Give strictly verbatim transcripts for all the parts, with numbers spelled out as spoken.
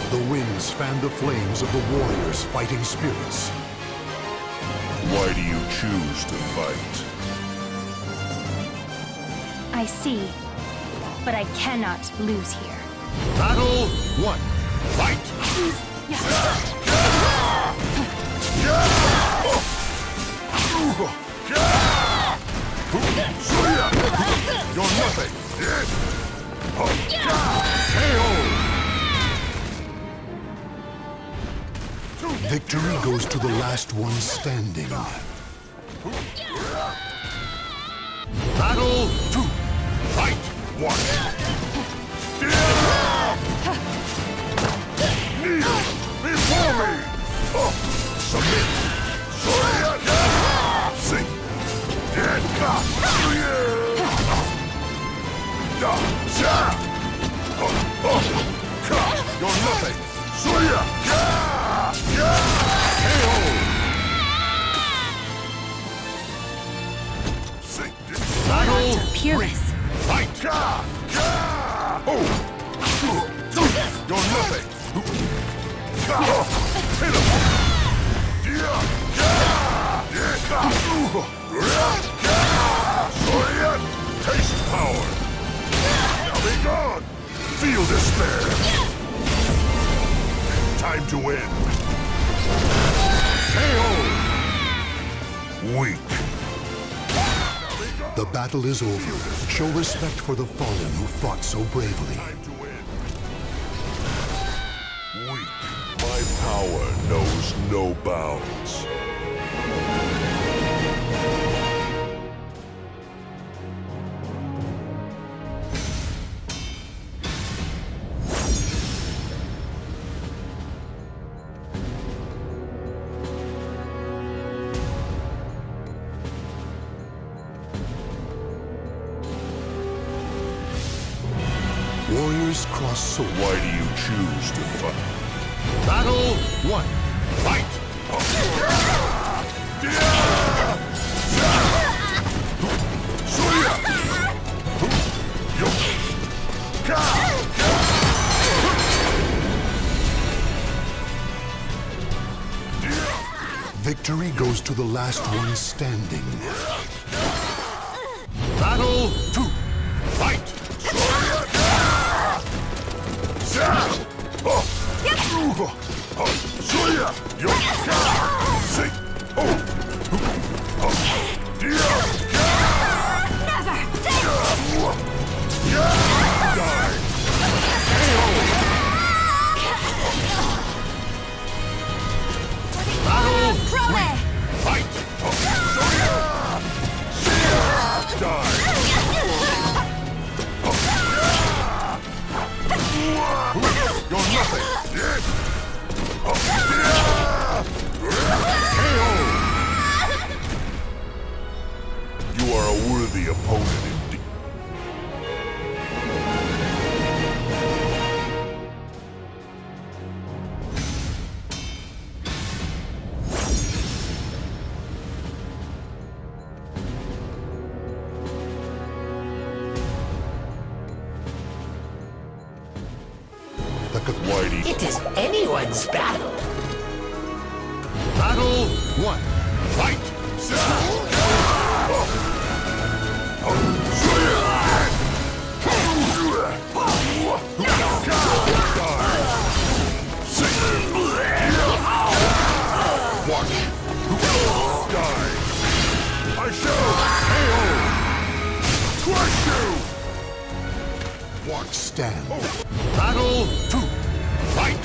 The winds fan the flames of the warriors' fighting spirits. Why do you choose to fight? I see, but I cannot lose here. Battle one. Fight! You're nothing! K O! Victory goes to the last one standing. Battle two. Fight one. Kneel before me! Oh, submit! Sing! Dead cop! You're nothing! Suya! K O! Sing! Battle Peerless. Fight! Oh! You're nothing! Hit him! Taste power! Now be gone! Feel despair! Time to win! K O! Weak! The battle is over. Show respect for the fallen who fought so bravely. Time to win! Weak! My power knows no bounds. Warriors cross swords. Why do you choose to fight? Battle one. Fight! Victory goes to the last one standing. Battle two. Fight! You're nothing! You are a worthy opponent indeed. It is anyone's battle. Battle one. Fight! Watch! Die! I shall K O! Crush you! Watch stand. Battle two. Fight!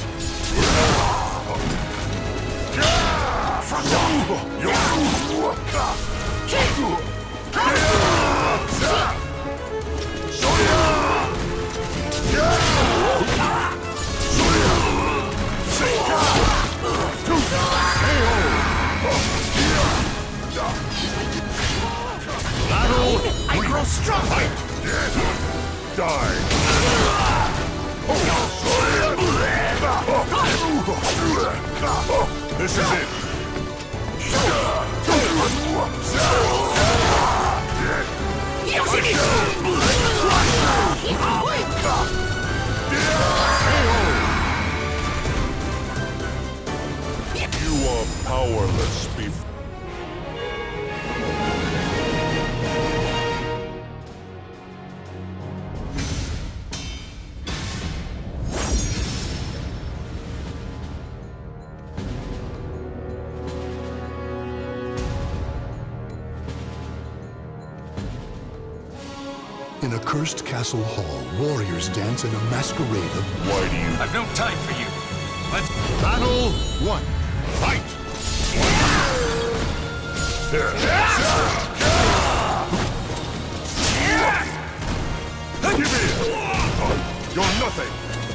Battle! I grow strong! Fight! Die! This is it! In a cursed castle hall, warriors dance in a masquerade of... Why do you... I've no time for you. Let's... Battle one. Fight! There. Give me it! Oh, you're nothing!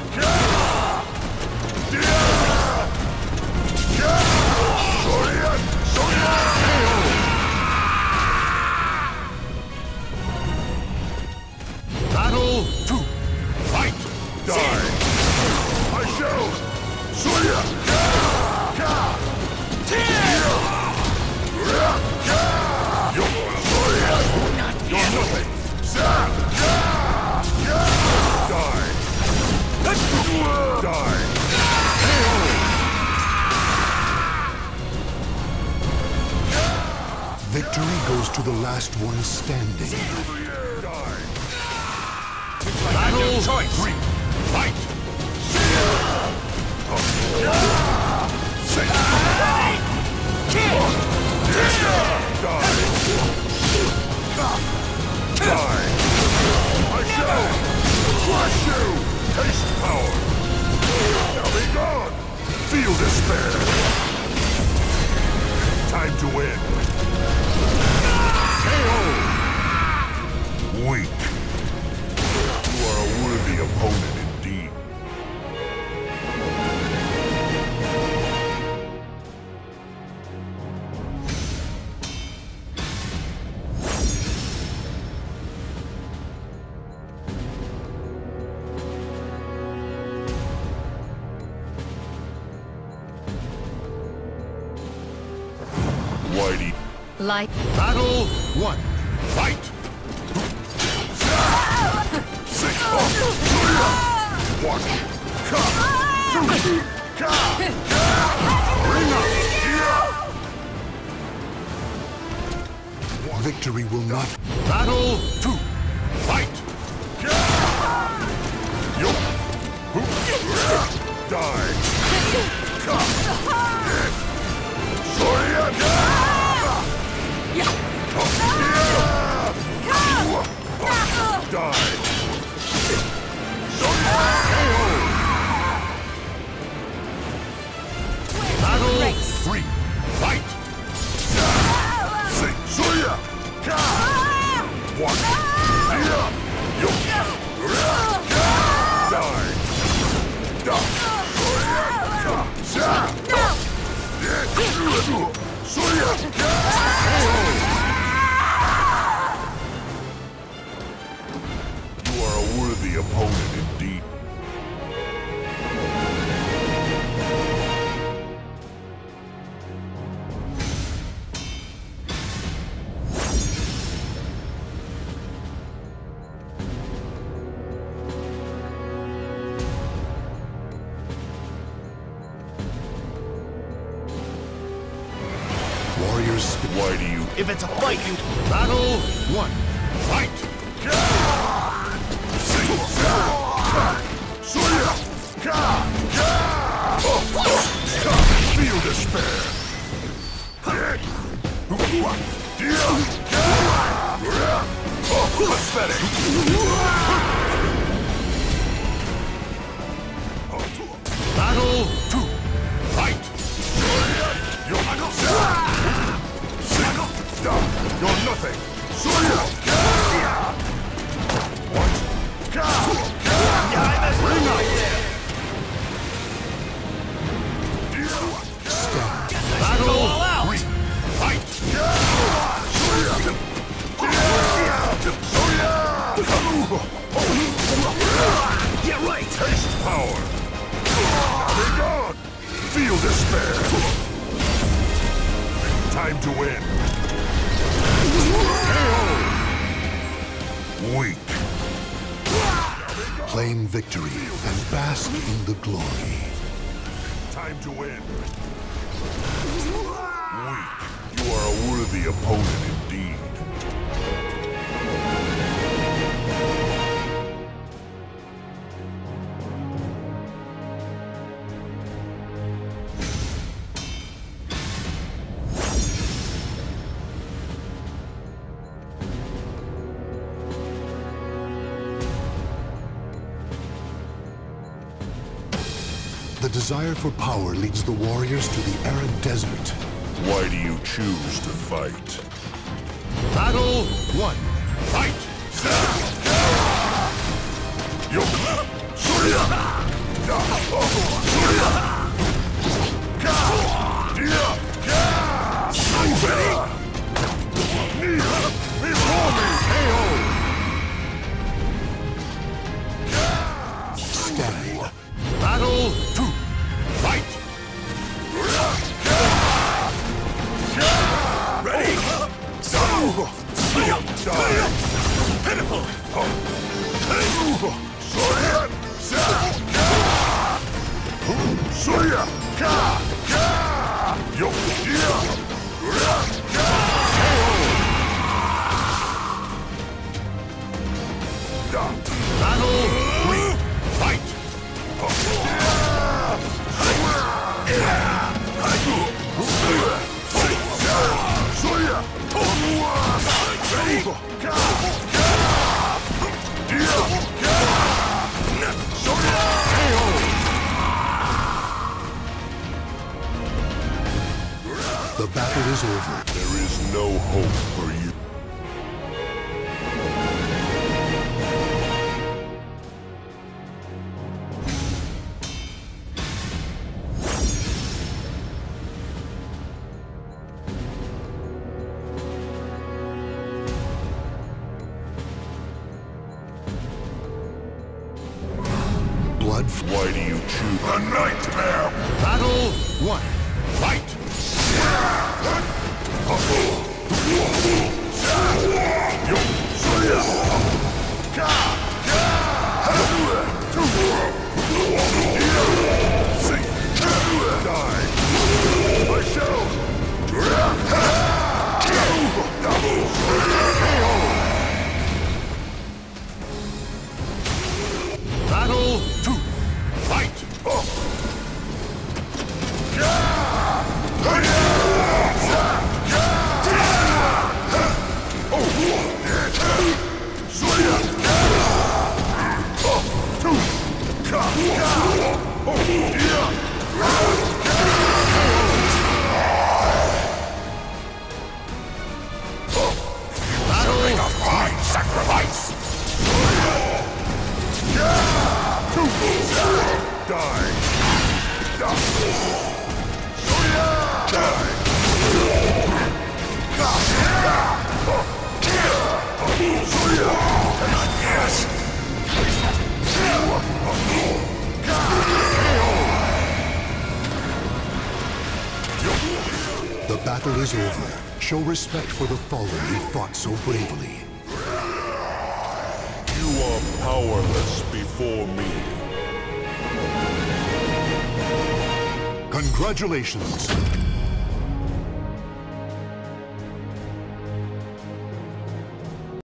Battle two. Fight! Die! I shall! Soya! You're nothing! Die! Die! Victory goes to the last one standing. Die! Battle choice. three. Fight! Die! I shall crush you! Taste power! Now be gone! Feel despair! Time to win! K O! Weak! You are a worthy opponent indeed. Why do you... Like... Battle one. Fight! One. Come. Two. Come. Bring up. Victory will not... Battle two. Fight! Yo. Die. Come. Soya. Die. Battle three. Fight! Sing. Soya. One. Yo. Die. Die. Soya. You are a worthy opponent indeed. Warriors... Why do you... If it's a fight, you... Battle one. Fight! Feel despair. Pathetic. Battle two. Fight! You're nothing. What? Bring up. Battle three. Fight! Get right. Taste power. Be gone. Feel despair. Time to win. Weak. Claim victory and bask in the glory. Time to win. Weak. You are a worthy opponent indeed. The desire for power leads the warriors to the arid desert. Why do you choose to fight? Battle one. Fight! Yo! Surya! Surya! Ka! Dia! Ka! Ready? Nia! Before me! Hey-ho! Stand. Battle two. Fight! Ready? Pitiful! Surya! Ka! Ka! Yo! Dia! Battle three. Fight! Surya! Ready? Ka! Dia! Surya! The battle is over. There is no hope for you. Blood. Why do you choose a nightmare? Battle one. Fight! Yo! Surya! Ka! Ka! See! Die! I shall! Battle two. Fight! Battle of fine sacrifice! Die! The battle is over. Show respect for the fallen who fought so bravely. You are powerless before me. Congratulations!